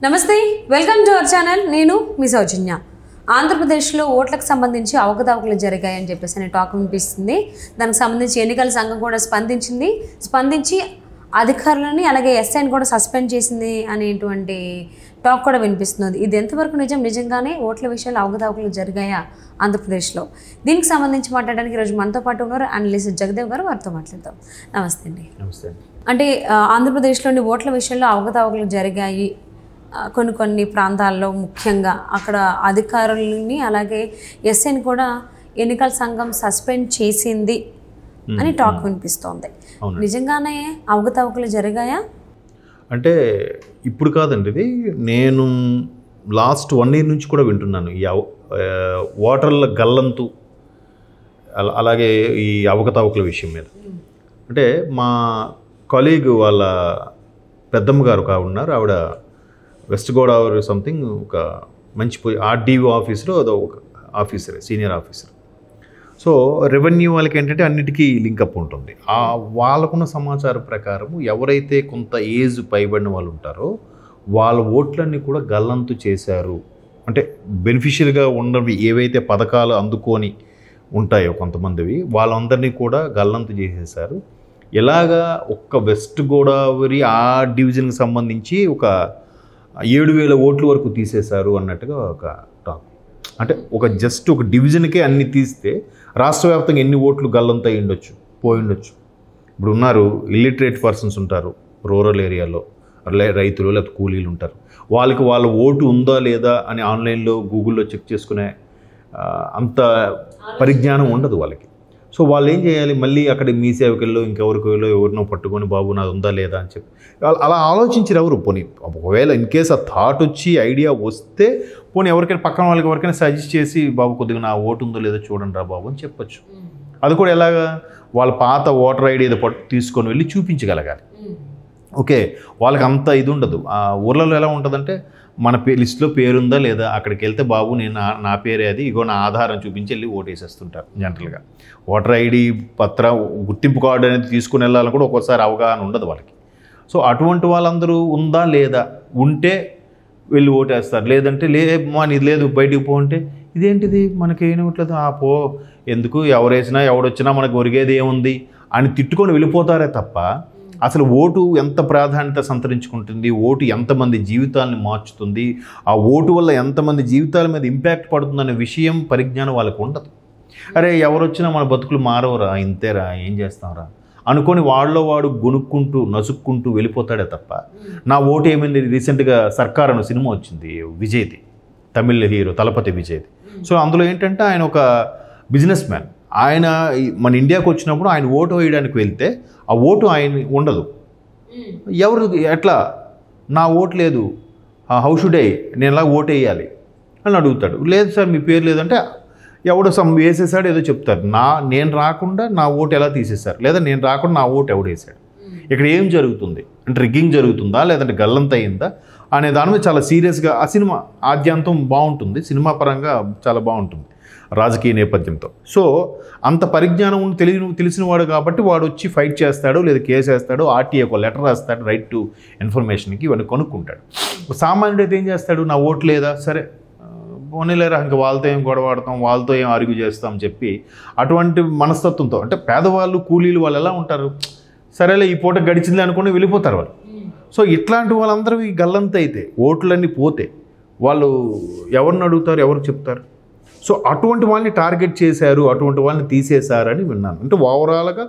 నమస్తే, welcome to our channel. నేను మీ సౌజన్య. ఆంధ్రప్రదేశ్లో ఓట్లకు సంబంధించి అవకతవకలు జరిగాయని చెప్పేసి టాక్ వినిపిస్తుంది. దానికి సంబంధించి ఎన్నికల సంఘం కూడా స్పందించి అధికారులని అలాగే ఎస్ఐని కూడా సస్పెండ్ చేసింది అనేటువంటి టాక్ కూడా వినిపిస్తుంది. ఇది ఎంతవరకు నిజంగానే ఓట్ల విషయాలు అవకతవకలు జరిగాయా ఆంధ్రప్రదేశ్లో? దీనికి సంబంధించి మాట్లాడడానికి ఈరోజు మనతో పాటు ఉన్నారు అనలిస్ట్ జగదేవ్ గారు. వారితో మాట్లాడతాం. నమస్తే అండి. నమస్తే. అంటే ఆంధ్రప్రదేశ్లోని ఓట్ల విషయంలో అవకతవకలు జరిగాయి కొన్ని ప్రాంతాల్లో, ముఖ్యంగా అక్కడ అధికారులని అలాగే ఎస్ఐని కూడా ఎన్నికల సంఘం సస్పెండ్ చేసింది అని టాక్ వినిపిస్తోంది. నిజంగానే అవకతవకలు జరిగాయా? అంటే ఇప్పుడు కాదండి, ఇది నేను లాస్ట్ 1 year నుంచి కూడా వింటున్నాను. ఈ ఓటర్ల గల్లంతు అలాగే ఈ అవకతవకల విషయం మీద. అంటే మా కొలీగ్ వాళ్ళ పెద్దమ్మ గారు ఉన్నారు, ఆవిడ వెస్ట్ గోదావరి సంథింగ్ ఒక మంచి ఆర్డీఓ ఆఫీసర్, అదో ఒక officer, senior officer. So revenue వాళ్ళకి ఏంటంటే అన్నిటికీ లింకప్ ఉంటుంది. వాళ్ళకున్న సమాచారం ప్రకారం ఎవరైతే కొంత ఏజ్ పైబడిన వాళ్ళు ఉంటారో వాళ్ళ ఓట్లన్నీ కూడా గల్లంతు చేశారు. అంటే బెనిఫిషియల్గా ఉన్నవి ఏవైతే పథకాలు అందుకొని ఉంటాయో కొంతమందివి, వాళ్ళందరినీ కూడా గల్లంతు చేసేశారు. ఇలాగా ఒక్క వెస్ట్ గోదావరి ఆ డివిజన్కి సంబంధించి ఒక 7,000 ఓట్ల వరకు తీసేశారు అన్నట్టుగా ఒక టాక్. అంటే జస్ట్ ఒక డివిజన్కే అన్ని తీస్తే రాష్ట్ర వ్యాప్తంగా ఎన్ని ఓట్లు గల్లంత పోయిండొచ్చు. ఇప్పుడు ఉన్నారు ఇల్లిటరేట్ పర్సన్స్ ఉంటారు రూరల్ ఏరియాలో, రైతులు లేకపోతే కూలీలు ఉంటారు. వాళ్ళ ఓటు ఉందా లేదా అని ఆన్లైన్లో గూగుల్లో చెక్ చేసుకునే అంత పరిజ్ఞానం ఉండదు వాళ్ళకి. సో వాళ్ళు ఏం చేయాలి, మళ్ళీ అక్కడ మీ సేవకుల్లో ఇంకెవరికో ఎవరినో పట్టుకొని బాబు నాది ఉందా లేదా అని చెప్పి అలా ఆలోచించారు ఎవరు. పోనీ ఒకవేళ ఇన్ కేస్ ఆ థాట్ వచ్చి ఐడియా వస్తే పోనీ ఎవరికైనా పక్కన వాళ్ళకి ఎవరికైనా సజెస్ట్ చేసి బాబు కొద్దిగా నా ఓటు ఉందో లేదో చూడండి రా బాబు అని చెప్పొచ్చు. అది కూడా ఎలాగా, వాళ్ళ పాత ఓటర్ ఐడి ఏదో తీసుకొని వెళ్ళి చూపించగలగాలి. ఓకే, వాళ్ళకి అంత ఇది ఉండదు. ఆ ఊర్లలో ఎలా ఉంటుందంటే మన లిస్టులో పేరుందా లేదా, అక్కడికి వెళ్తే బాబు నేను నా పేరే అది, ఇగో నా ఆధారం చూపించి వెళ్ళి ఓటు వేసేస్తుంటారు జనరల్గా. ఓటర్ ఐడి గుర్తింపు కార్డు అనేది తీసుకుని వెళ్ళాలని కూడా ఒక్కోసారి అవగాహన ఉండదు వాళ్ళకి. సో అటువంటి వాళ్ళందరూ ఉందా లేదా, ఉంటే వెళ్ళి ఓటేస్తారు, లేదంటే ఇది లేదు బయటికి పో అంటే ఇదేంటిది మనకి ఏమిట్లేదు, ఎందుకు ఎవరేసినా ఎవడొచ్చినా మనకు ఒరిగేది ఏముంది అని తిట్టుకొని వెళ్ళిపోతారే తప్ప అసలు ఓటు ఎంత ప్రాధాన్యత సంతరించుకుంటుంది, ఓటు ఎంతమంది జీవితాలని మార్చుతుంది, ఆ ఓటు వల్ల ఎంతమంది జీవితాల మీద ఇంపాక్ట్ పడుతుందనే విషయం పరిజ్ఞానం వాళ్ళకు ఉండదు. అరే ఎవరొచ్చినా మన బతుకులు మారవరా, ఇంతేరా, ఏం చేస్తాంరా అనుకొని వాడు గొనుక్కుంటూ నసుక్కుంటూ వెళ్ళిపోతాడే తప్ప నా ఓటు ఏమైంది. రీసెంట్గా సర్కార్ అనే సినిమా వచ్చింది, విజయ్ది, తమిళ హీరో తలపతి విజయ్ది. సో అందులో ఏంటంటే ఆయన ఒక బిజినెస్ మ్యాన్. ఆయన మన ఇండియాకి వచ్చినప్పుడు ఆయన ఓటు వేయడానికి వెళ్తే ఆ ఓటు ఆయన ఉండదు. ఎవరు ఎట్లా, నా ఓటు లేదు, హౌ షుడ్ ఐ, నేను ఎలా ఓటు వేయాలి అని అడుగుతాడు. లేదు సార్ మీ పేరు లేదంటే ఎవడో వేసేసాడు ఏదో చెప్తారు. నేను రాకుండా నా ఓటు ఎలా తీసేశారు, లేదా నేను రాకుండా నా ఓటు ఎవడు వేసాడు, ఇక్కడ ఏం జరుగుతుంది అంటే రిగ్గింగ్ జరుగుతుందా లేదంటే గల్లంత అయిందా అనే దాని మీద చాలా సీరియస్గా ఆ సినిమా ఆద్యంతం బాగుంటుంది. సినిమా పరంగా చాలా బాగుంటుంది రాజకీయ నేపథ్యంతో. సో అంత పరిజ్ఞానం తెలిసిన వాడు కాబట్టి వాడు వచ్చి ఫైట్ చేస్తాడు, లేదా కేసు వేస్తాడు, ఆర్టీఏకి లెటర్ రాస్తాడు, రైట్ టు ఇన్ఫర్మేషన్కి, ఇవన్నీ కొనుక్కుంటాడు. సామాన్యుడు అయితే ఏం చేస్తాడు, నా ఓటు లేదా, సరే పోనీలేరా ఇంకా వాళ్ళతో ఏం గొడవాడతాం, వాళ్ళతో ఏం ఆర్గ్యూ చేస్తాం చెప్పి అటువంటి మనస్తత్వంతో, అంటే పేదవాళ్ళు కూలీలు వాళ్ళు ఎలా ఉంటారు, సరేలే ఈ పూట గడిచింది అనుకుని వెళ్ళిపోతారు వాళ్ళు. సో ఇట్లాంటి వాళ్ళందరూ ఈ గల్లంత అయితే ఓట్లన్నీ పోతే వాళ్ళు ఎవరిని అడుగుతారు, ఎవరు చెప్తారు? సో అటువంటి వాళ్ళని టార్గెట్ చేశారు, అటువంటి వాళ్ళని తీసేశారని విన్నాను. అంటే ఓవరాల్గా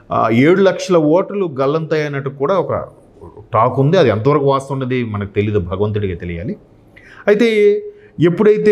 7 లక్షల ఓట్లు గల్లంతయ్యనట్టు కూడా ఒక టాక్ ఉంది. అది ఎంతవరకు వాస్తవం మనకు తెలియదు, భగవంతుడికి తెలియాలి. అయితే ఎప్పుడైతే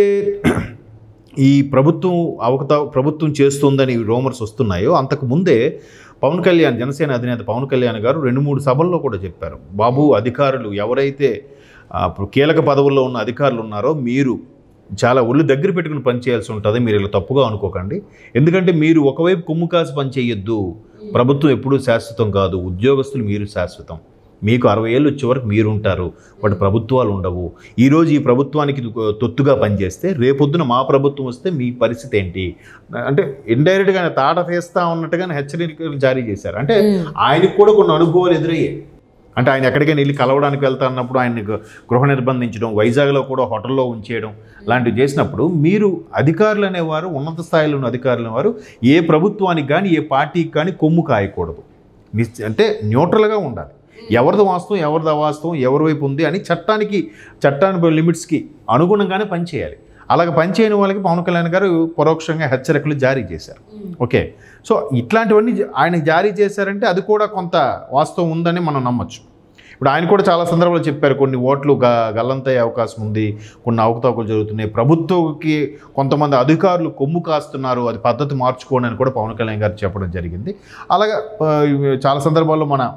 ఈ ప్రభుత్వం చేస్తుందని రూమర్స్ వస్తున్నాయో అంతకుముందే పవన్ కళ్యాణ్, జనసేన అధినేత పవన్ కళ్యాణ్ గారు 2-3 సభల్లో కూడా చెప్పారు, బాబు అధికారులు ఎవరైతే కీలక పదవుల్లో ఉన్న అధికారులు ఉన్నారో మీరు చాలా ఒళ్ళు దగ్గర పెట్టుకుని పనిచేయాల్సి ఉంటుంది, మీరు ఇలా తప్పుగా అనుకోకండి. ఎందుకంటే మీరు ఒకవైపు కొమ్ము కాసి పనిచేయొద్దు, ప్రభుత్వం ఎప్పుడూ శాశ్వతం కాదు, ఉద్యోగస్తులు మీరు శాశ్వతం, మీకు 60 ఏళ్ళు వచ్చే వరకు మీరు ఉంటారు, వాటి ప్రభుత్వాలు ఉండవు. ఈరోజు ఈ ప్రభుత్వానికి తొత్తుగా పనిచేస్తే రేపొద్దున మా ప్రభుత్వం వస్తే మీ పరిస్థితి ఏంటి అంటే ఇండైరెక్ట్గా తాట తీస్తా ఉన్నట్టుగానే హెచ్చరికలు జారీ చేశారు. అంటే ఆయనకు కూడా కొన్ని అనుభవాలు ఎదురయ్యాయి. అంటే ఆయన ఎక్కడికైనా వెళ్ళి కలవడానికి వెళ్తా అన్నప్పుడు ఆయన్ని గృహ నిర్బంధించడం, వైజాగ్లో కూడా హోటల్లో ఉంచేయడం లాంటివి చేసినప్పుడు మీరు అధికారులు అనేవారు, ఉన్నత స్థాయిలో ఉన్న అధికారులు అనేవారు ఏ ప్రభుత్వానికి కానీ ఏ పార్టీకి కానీ కొమ్ము కాయకూడదు. అంటే న్యూట్రల్గా ఉండాలి. ఎవరిది వాస్తవం ఎవరిది అవాస్తవం ఎవరి వైపు ఉంది అని చట్టానికి లిమిట్స్కి అనుగుణంగానే పనిచేయాలి. అలాగే పనిచేయని వాళ్ళకి పవన్ కళ్యాణ్ గారు పరోక్షంగా హెచ్చరికలు జారీ చేశారు. ఓకే, సో ఇట్లాంటివన్నీ ఆయన జారీ చేశారంటే అది కూడా కొంత వాస్తవం ఉందని మనం నమ్మచ్చు. ఇప్పుడు ఆయన కూడా చాలా సందర్భాలు చెప్పారు, కొన్ని ఓట్లు గల్లంతయ్యే అవకాశం ఉంది, కొన్ని అవకతవకలు జరుగుతున్నాయి, ప్రభుత్వంకి కొంతమంది అధికారులు కొమ్ము కాస్తున్నారు, అది పద్ధతి మార్చుకోండి అని కూడా పవన్ కళ్యాణ్ గారు చెప్పడం జరిగింది. అలాగే చాలా సందర్భాల్లో మన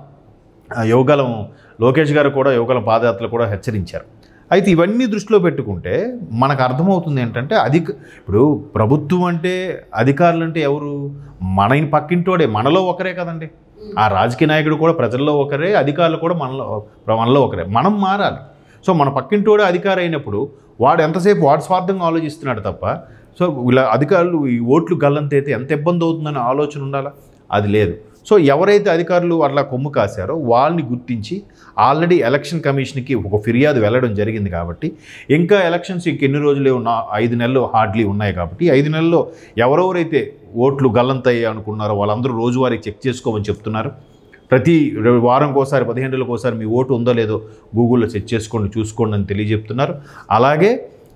యువగలం లోకేష్ గారు కూడా యువగలం పాదయాత్రలు కూడా హెచ్చరించారు. అయితే ఇవన్నీ దృష్టిలో పెట్టుకుంటే మనకు అర్థమవుతుంది ఏంటంటే ఇప్పుడు ప్రభుత్వం అంటే అధికారులు అంటే ఎవరు, మన పక్కింటోడే, మనలో ఒకరే కదండి. ఆ రాజకీయ నాయకుడు కూడా ప్రజల్లో ఒకరే, అధికారులు కూడా మనలో ఒకరే. మనం మారాలి. సో మన పక్కింటోడే అధికారి అయినప్పుడు వాడు ఎంతసేపు వాడు స్వార్థంగా ఆలోచిస్తున్నాడు తప్ప, సో ఇలా అధికారులు ఈ ఓట్లు గల్లంతైతే ఎంత ఇబ్బంది అవుతుందనే ఆలోచన ఉండాలా, అది లేదు. సో ఎవరైతే అధికారులు అట్లా కొమ్ము కాశారో వాళ్ళని గుర్తించి ఆల్రెడీ ఎలక్షన్ కమిషన్కి ఒక ఫిర్యాదు వెళ్ళడం జరిగింది కాబట్టి, ఇంకా ఎలక్షన్స్ ఇంకెన్ని రోజులే 5 నెలలు హార్డ్లీ ఉన్నాయి కాబట్టి 5 నెలల్లో ఎవరెవరైతే ఓట్లు గల్లంతయ్యాయి అనుకున్నారో వాళ్ళందరూ రోజువారీ చెక్ చేసుకోమని చెప్తున్నారు. ప్రతి వారంకోసారి 15 రోజులకోసారి మీ ఓటు ఉందో లేదో గూగుల్లో చెక్ చేసుకోండి, చూసుకోండి అని తెలియజెప్తున్నారు. అలాగే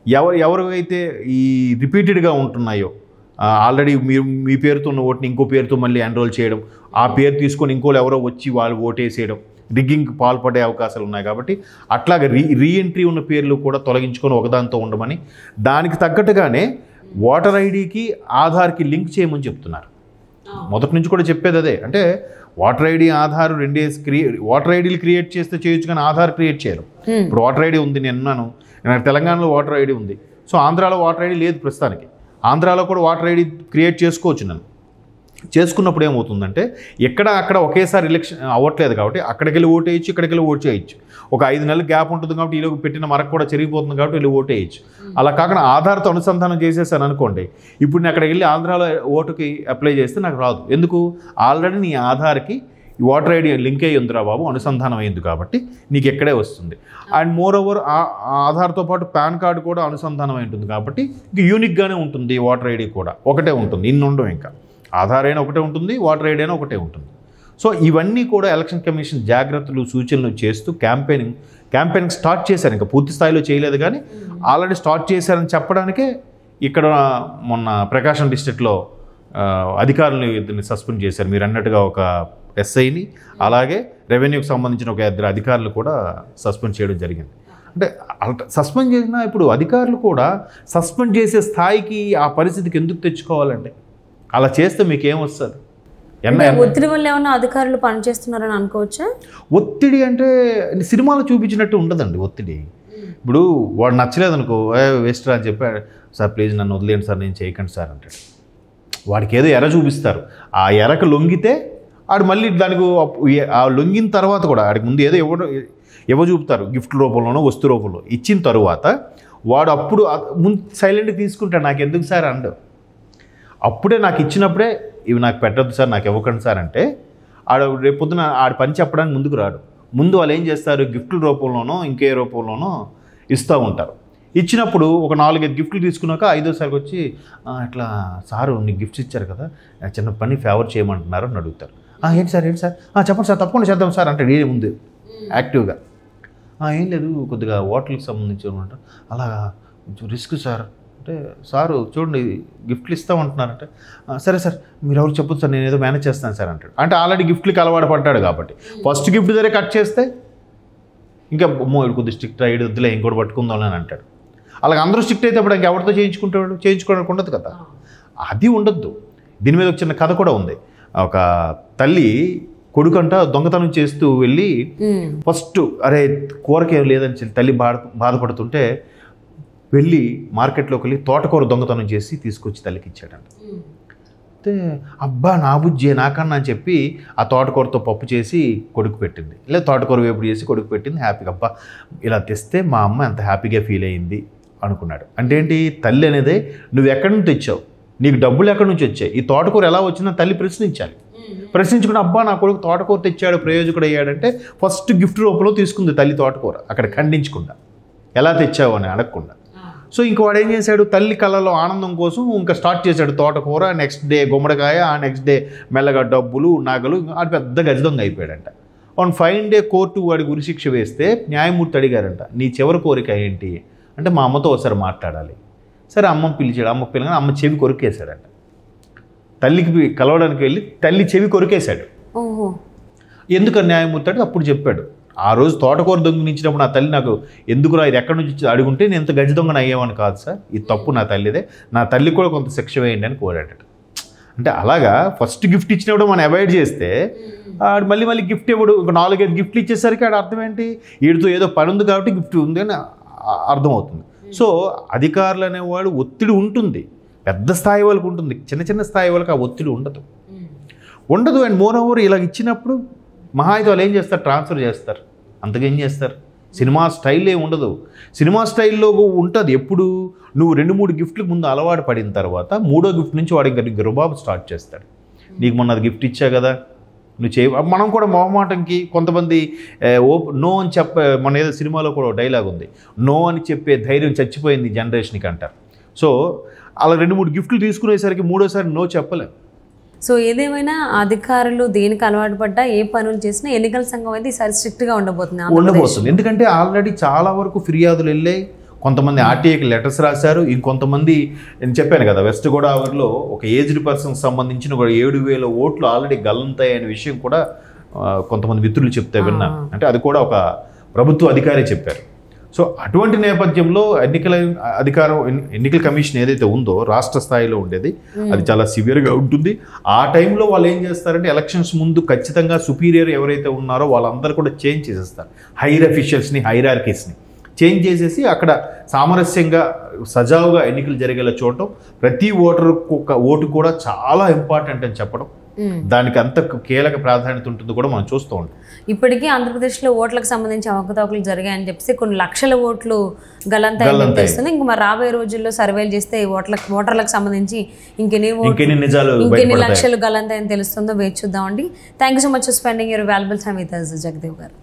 ఎవరైతే ఈ రిపీటెడ్గా ఉంటున్నాయో, ఆల్రెడీ మీ పేరుతో ఉన్న ఓటుని ఇంకో పేరుతో మళ్ళీ ఎన్రోల్ చేయడం, ఆ పేరు తీసుకొని ఇంకోళ్ళు ఎవరో వచ్చి వాళ్ళు ఓటేసేయడం, రిగ్గింగ్కి పాల్పడే అవకాశాలు ఉన్నాయి కాబట్టి అట్లాగే రీఎంట్రీ ఉన్న పేర్లు కూడా తొలగించుకొని ఒకదానితో ఉండమని, దానికి తగ్గట్టుగానే ఓటర్ ఐడికి ఆధార్కి లింక్ చేయమని చెప్తున్నారు. మొదటి నుంచి కూడా చెప్పేది అదే. అంటే ఓటర్ ఐడి ఆధార్ ఓటర్ ఐడీలు క్రియేట్ చేస్తే చేయొచ్చు కానీ ఆధార్ క్రియేట్ చేయరు. ఇప్పుడు ఓటర్ ఐడి ఉంది, నేను తెలంగాణలో ఓటర్ ఐడి ఉంది, సో ఆంధ్రాలో ఓటర్ ఐడి లేదు ప్రస్తుతానికి. ఆంధ్రాలో కూడా ఓటర్ ఐడి క్రియేట్ చేసుకోవచ్చు. నన్ను చేసుకున్నప్పుడు ఏమవుతుందంటే అక్కడ ఒకేసారి ఎలక్షన్ అవ్వట్లేదు కాబట్టి అక్కడికి వెళ్ళి ఓటు వేయచ్చు, ఇక్కడికి వెళ్ళి ఓటు చేయొచ్చు. ఒక 5 నెలలు గ్యాప్ ఉంటుంది కాబట్టి ఈలోకి పెట్టిన మరకు కూడా చెరిగిపోతుంది కాబట్టి వెళ్ళి ఓటు వేయచ్చు. అలా కాకుండా ఆధార్తో అనుసంధానం చేసేసాను అనుకోండి, ఇప్పుడు నేను అక్కడికి వెళ్ళి ఆంధ్రాలో ఓటుకి అప్లై చేస్తే నాకు రాదు. ఎందుకు? ఆల్రెడీ నీ ఆధార్కి ఈ ఓటర్ ఐడి లింక్ అయ్యి ఉందిరా బాబు, అనుసంధానం అయింది కాబట్టి నీకు ఎక్కడే వస్తుంది. అండ్ మోర్ ఓవర్ ఆధార్తో పాటు పాన్ కార్డు కూడా అనుసంధానం అయి ఉంటుంది కాబట్టి ఇంక యూనిక్గానే ఉంటుంది. ఓటర్ ఐడి కూడా ఒకటే ఉంటుంది, ఇన్ని ఉండవు. ఇంకా ఆధార్ అయినా ఒకటే ఉంటుంది, ఓటర్ ఐడి అయినా ఒకటే ఉంటుంది. సో ఇవన్నీ కూడా ఎలక్షన్ కమిషన్ జాగ్రత్తలు సూచనలు చేస్తూ క్యాంపెయినింగ్ స్టార్ట్ చేశారు. ఇంకా పూర్తి స్థాయిలో చేయలేదు కానీ ఆల్రెడీ స్టార్ట్ చేశారని చెప్పడానికే ఇక్కడ మొన్న ప్రకాశం డిస్ట్రిక్ట్లో అధికారులను ఇద్దరిని సస్పెండ్ చేశారు. మీరు అన్నట్టుగా ఒక ఎస్ఐని, అలాగే రెవెన్యూకి సంబంధించిన ఒక 2 అధికారులు కూడా సస్పెండ్ చేయడం జరిగింది. అంటే సస్పెండ్ చేసినా ఇప్పుడు అధికారులు కూడా సస్పెండ్ చేసే స్థాయికి ఆ పరిస్థితికి ఎందుకు తెచ్చుకోవాలంటే, అలా చేస్తే మీకేం వస్తుంది? ఒత్తిడి వల్ల ఏమన్నా అధికారులు పనిచేస్తున్నారని అనుకోవచ్చా? ఒత్తిడి అంటే సినిమాలో చూపించినట్టు ఉండదండి ఒత్తిడి. ఇప్పుడు వాడు నచ్చలేదు అనుకో, వేస్ట్ అని చెప్పాడు, సార్ ప్లీజ్ నన్ను వదిలేయండి సార్, నేను చేయకండి సార్ అంటాడు. వాడికి ఏదో ఎర చూపిస్తారు, ఆ ఎరకు లొంగితే ఆడు మళ్ళీ దానికి ఆ లొంగిన తర్వాత కూడా ఆడికి ముందు ఏదో ఎవరు చూపుతారు, గిఫ్ట్ రూపంలోనో వస్తు రూపంలో ఇచ్చిన తర్వాత వాడు అప్పుడు ముందు సైలెంట్గా తీసుకుంటాడు. నాకు ఎందుకు సార్ అండు, అప్పుడే నాకు ఇచ్చినప్పుడే ఇవి నాకు పెట్టద్దు సార్, నాకు ఇవ్వకండి సార్ అంటే ఆడు రేపు పొద్దున ఆడు పని చెప్పడానికి ముందుకు రాడు. ముందు వాళ్ళు ఏం చేస్తారు, గిఫ్ట్ల రూపంలోనో ఇంకే రూపంలోనో ఇస్తూ ఉంటారు. ఇచ్చినప్పుడు ఒక 4-5 గిఫ్ట్లు తీసుకున్నాక 5వ వచ్చి ఇట్లా సారు నీకు గిఫ్ట్స్ ఇచ్చారు కదా, చిన్న పని ఫేవర్ చేయమంటున్నారు అని అడుగుతారు. ఏంటి సార్ చెప్పండి సార్, తప్పకుండా చేద్దాం సార్ అంటే ఏ ముందు యాక్టివ్గా ఏం లేదు కొద్దిగా హోటల్కి సంబంధించి అనమాట, అలా కొంచెం రిస్క్ సార్ అంటే, సారు చూడండి గిఫ్ట్లు ఇస్తామంటున్నారంటే, సరే సార్ మీరు ఎవరు చెప్పొచ్చు సార్, నేను ఏదో మేనేజ్ చేస్తాను సార్ అంటాడు. అంటే ఆల్రెడీ గిఫ్ట్లకి అలవాటు పడ్డాడు కాబట్టి ఫస్ట్ గిఫ్ట్ దగ్గర కట్ చేస్తే ఇంకా కొద్దిగా స్ట్రిక్ట్ అయ్యి వద్దులే ఇంకోటి పట్టుకుందాం అని అంటాడు. అలాగే అందరూ స్ట్రిక్ట్ అయితే అప్పుడు ఇంకెవరితో చేయించుకోవడానికి ఉండదు కదా, అది ఉండొద్దు. దీని మీద ఒక చిన్న కథ కూడా ఉంది. ఒక తల్లి కొడుకంట దొంగతనం చేస్తూ వెళ్ళి ఫస్ట్ అరే కూరకి ఏం లేదని తల్లి బాధపడుతుంటే వెళ్ళి మార్కెట్లోకి వెళ్ళి తోటకూర దొంగతనం చేసి తీసుకొచ్చి తల్లికి ఇచ్చాడంట. అయితే అబ్బా నా బుజ్జే నాకన్నా అని చెప్పి ఆ తోటకూరతో పప్పు చేసి కొడుకు పెట్టింది, లేదా తోటకూర వేపుడు చేసి కొడుకు పెట్టింది. హ్యాపీగా అబ్బా ఇలా తెస్తే మా అమ్మ ఎంత హ్యాపీగా ఫీల్ అయ్యింది అనుకున్నాడు. అంటే ఏంటి, తల్లి అనేది నువ్వు ఎక్కడి నుంచి తెచ్చావు, నీకు డబ్బులు ఎక్కడి నుంచి వచ్చాయి, ఈ తోటకూర ఎలా వచ్చిందని తల్లి ప్రశ్నించాలి. ప్రశ్నించుకుని అబ్బా నా కొడుకు తోటకూర తెచ్చాడు ప్రయోజకుడు అయ్యాడంటే ఫస్ట్ గిఫ్ట్ రూపంలో తీసుకుంది తల్లి తోటకూర, అక్కడ ఖండించకుండా ఎలా తెచ్చావు అని అడగకుండా. సో ఇంక వాడు ఏం చేశాడు, తల్లి కళ్ళలో ఆనందం కోసం ఇంకా స్టార్ట్ చేశాడు తోటకూర, నెక్స్ట్ డే గుమ్మడికాయ, ఆ నెక్స్ట్ డే మెల్లగా డబ్బులు నగలు, అది పెద్ద గజదొంగ అయిపోయాడంట. ఆన్ ఫైన్ డే కోర్టు వాడి ఉరిశిక్ష వేస్తే న్యాయమూర్తి అడిగారంట, నీ చివరి కోరిక ఏంటి అంటే మా అమ్మతో ఒకసారి మాట్లాడాలి. సరే అమ్మని పిలిచాడు, అమ్మ పిల్లగానే అమ్మ చెవి కొరికేశాడంట. తల్లికి కలవడానికి వెళ్ళి తల్లి చెవి కొరికేశాడు. ఎందుకని న్యాయమూర్తి అంటే అప్పుడు చెప్పాడు, ఆ రోజు తోటకూర దొంగిలించినప్పుడు నా తల్లి నాకు ఎందుకురా ఇది ఎక్కడి నుంచి అడుగుంటే నేను ఎంత గజ దొంగను అయ్యేవాని కాదు సార్, ఇది తప్పు నా తల్లిదే, నా తల్లి కూడా కొంత శిక్ష వేయండి అని కోరాడట. అంటే అలాగా ఫస్ట్ గిఫ్ట్ ఇచ్చినప్పుడు మనం అవాయిడ్ చేస్తే మళ్ళీ మళ్ళీ గిఫ్ట్ ఇవ్వడు. ఒక 4-5 గిఫ్ట్లు ఇచ్చేసరికి ఆడ అర్థం ఏంటి, వీడితో ఏదో పని ఉంది కాబట్టి గిఫ్ట్ ఉంది అని అర్థమవుతుంది. సో అధికారులు అనేవాడు ఒత్తిడి ఉంటుంది, పెద్ద స్థాయి వాళ్ళకి ఉంటుంది, చిన్న చిన్న స్థాయి వాళ్ళకి ఆ ఒత్తిడి ఉండదు. అండ్ మోర్ ఓవర్ ఇలా ఇచ్చినప్పుడు మహా అయితే వాళ్ళు ఏం చేస్తారు, ట్రాన్స్ఫర్ చేస్తారు, అంతకేం చేస్తారు. సినిమా స్టైల్ ఏమి ఉండదు. సినిమా స్టైల్లో ఉంటుంది ఎప్పుడు నువ్వు 2-3 గిఫ్ట్లకు ముందు అలవాటు పడిన తర్వాత 3వ గిఫ్ట్ నుంచి వాడు ఇంకా రుబాబు స్టార్ట్ చేస్తాడు. నీకు మొన్న అది గిఫ్ట్ ఇచ్చా కదా నువ్వు మనం కూడా మొహమాటంకి కొంతమంది నో అని మన ఏదో సినిమాలో కూడా డైలాగ్ ఉంది, నో అని చెప్పే ధైర్యం చచ్చిపోయింది జనరేషన్కి అంటారు. సో అలా 2-3 గిఫ్ట్లు తీసుకునేసరికి 3వసారి నో చెప్పలేం. సో ఏదేమైనా అధికారులు దేనికి అలవాటు పడ్డా ఏ పనులు చేసినా ఎన్నికల సంఘం అయితే ఈసారి స్ట్రిక్ట్గా ఉండబోతుంది. ఎందుకంటే ఆల్రెడీ చాలా వరకు ఫిర్యాదులు వెళ్ళాయి, కొంతమంది ఆర్టీఐకి లెటర్స్ రాశారు, ఇంకొంతమంది నేను చెప్పాను కదా వెస్ట్ గోదావరిలో ఒక ఏజ్డ్ పర్సన్కి సంబంధించిన కూడా 7,000 ఓట్లు ఆల్రెడీ గల్లంతాయి అనే విషయం కూడా కొంతమంది మిత్రులు చెప్తే విన్నా. అంటే అది కూడా ఒక ప్రభుత్వ అధికారి చెప్పారు. సో అటువంటి నేపథ్యంలో ఎన్నికల కమిషన్ ఏదైతే ఉందో రాష్ట్ర స్థాయిలో ఉండేది అది చాలా సివియర్గా ఉంటుంది. ఆ టైంలో వాళ్ళు ఏం చేస్తారంటే ఎలక్షన్స్ ముందు ఖచ్చితంగా సుపీరియర్ ఎవరైతే ఉన్నారో వాళ్ళందరూ కూడా చేంజ్ చేసేస్తారు, హైయర్ అఫీషియల్స్ని హైరార్కీస్ని చేంజ్ చేసేసి అక్కడ సామరస్యంగా సజావుగా ఎన్నికలు జరిగేలా చూడటం, ప్రతి ఓటు కూడా చాలా ఇంపార్టెంట్ అని చెప్పడం, దానికి అంత కీలక ప్రాధాన్యత ఉంటుంది కూడా మనం చూస్తూ ఉంటాం. ఇప్పటికీ ఆంధ్రప్రదేశ్లో ఓట్లకు సంబంధించి అవకతవకలు జరిగాయని చెప్పేసి కొన్ని లక్షల ఓట్లు గల్లంతాయని తెలుస్తుంది. ఇంకా మరి రాబోయే రోజుల్లో సర్వేలు చేస్తే ఓటర్లకు సంబంధించి ఇంకెన్ని లక్షలు గల్లంతాయని తెలుస్తుందో వేచి చూద్దామండి. Thank you so much for spending your valuable time with us, Jagadev గారు.